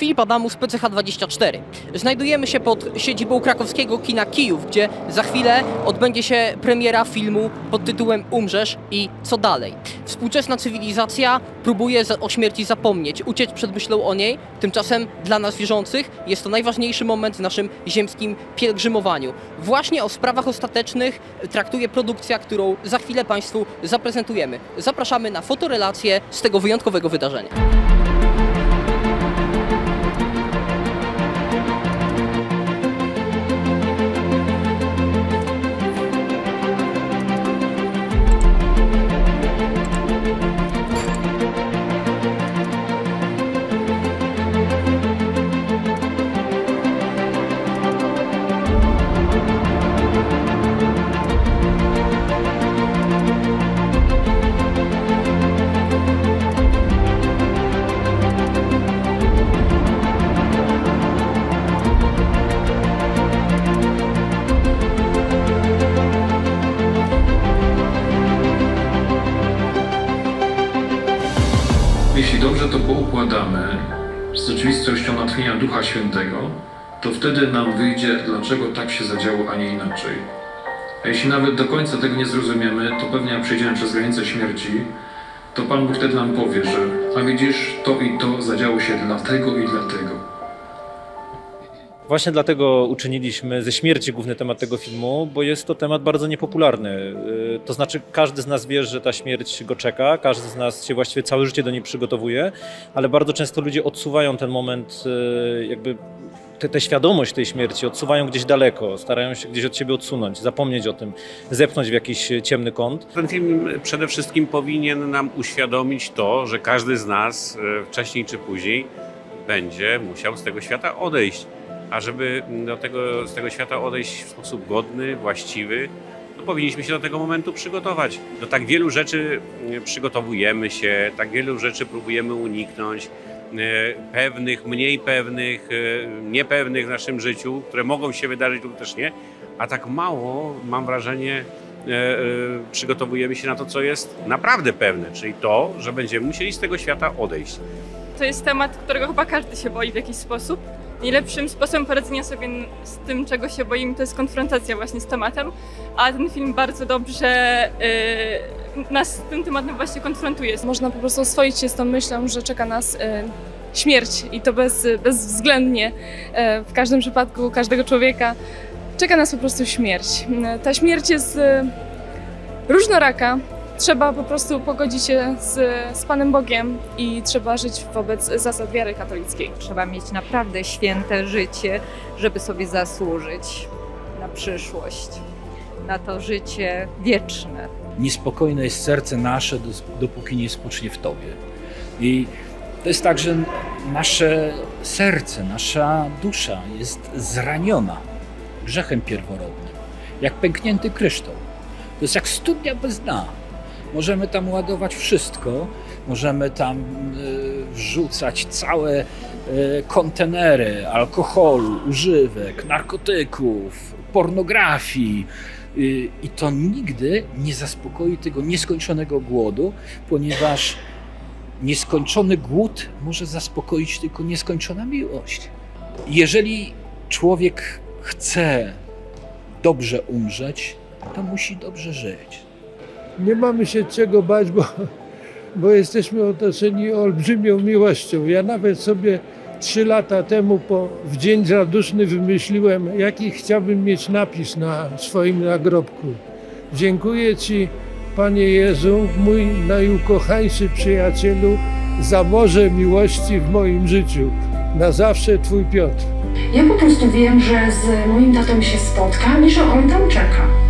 Filip Adamus, PCH24. Znajdujemy się pod siedzibą krakowskiego kina Kijów, gdzie za chwilę odbędzie się premiera filmu pod tytułem Umrzesz i co dalej. Współczesna cywilizacja próbuje o śmierci zapomnieć, uciec przed myślą o niej, tymczasem dla nas wierzących jest to najważniejszy moment w naszym ziemskim pielgrzymowaniu. Właśnie o sprawach ostatecznych traktuje produkcja, którą za chwilę Państwu zaprezentujemy. Zapraszamy na fotorelację z tego wyjątkowego wydarzenia. Jeśli dobrze to poukładamy z rzeczywistością natchnienia Ducha Świętego, to wtedy nam wyjdzie, dlaczego tak się zadziało, a nie inaczej. A jeśli nawet do końca tego nie zrozumiemy, to pewnie jak przejdziemy przez granicę śmierci, to Pan Bóg wtedy nam powie, że a widzisz, to i to zadziało się dlatego i dlatego. Właśnie dlatego uczyniliśmy ze śmierci główny temat tego filmu, bo jest to temat bardzo niepopularny. To znaczy każdy z nas wie, że ta śmierć go czeka, każdy z nas się właściwie całe życie do niej przygotowuje, ale bardzo często ludzie odsuwają ten moment, jakby tę świadomość tej śmierci odsuwają gdzieś daleko, starają się gdzieś od siebie odsunąć, zapomnieć o tym, zepchnąć w jakiś ciemny kąt. Ten film przede wszystkim powinien nam uświadomić to, że każdy z nas wcześniej czy później będzie musiał z tego świata odejść. A żeby z tego świata odejść w sposób godny, właściwy, to powinniśmy się do tego momentu przygotować. Do tak wielu rzeczy przygotowujemy się, tak wielu rzeczy próbujemy uniknąć, pewnych, mniej pewnych, niepewnych w naszym życiu, które mogą się wydarzyć lub też nie, a tak mało, mam wrażenie, przygotowujemy się na to, co jest naprawdę pewne, czyli to, że będziemy musieli z tego świata odejść. To jest temat, którego chyba każdy się boi w jakiś sposób. Najlepszym sposobem poradzenia sobie z tym, czego się boimy, to jest konfrontacja właśnie z tematem, a ten film bardzo dobrze nas z tym tematem właśnie konfrontuje. Można po prostu oswoić się z tą myślą, że czeka nas śmierć i to bezwzględnie w każdym przypadku każdego człowieka czeka nas po prostu śmierć. Ta śmierć jest różnoraka. Trzeba po prostu pogodzić się z Panem Bogiem i trzeba żyć wobec zasad wiary katolickiej. Trzeba mieć naprawdę święte życie, żeby sobie zasłużyć na przyszłość, na to życie wieczne. Niespokojne jest serce nasze, dopóki nie spocznie w Tobie. I to jest tak, że nasze serce, nasza dusza jest zraniona grzechem pierworodnym, jak pęknięty kryształ. To jest jak studnia bez dna. Możemy tam ładować wszystko, możemy tam wrzucać całe kontenery alkoholu, używek, narkotyków, pornografii i to nigdy nie zaspokoi tego nieskończonego głodu, ponieważ nieskończony głód może zaspokoić tylko nieskończona miłość. Jeżeli człowiek chce dobrze umrzeć, to musi dobrze żyć. Nie mamy się czego bać, bo jesteśmy otoczeni olbrzymią miłością. Ja nawet sobie 3 lata temu w dzień radoszny wymyśliłem, jaki chciałbym mieć napis na swoim nagrobku. Dziękuję Ci, Panie Jezu, mój najukochańszy przyjacielu, za morze miłości w moim życiu. Na zawsze Twój Piotr. Ja po prostu wiem, że z moim tatą się spotkam i że on tam czeka.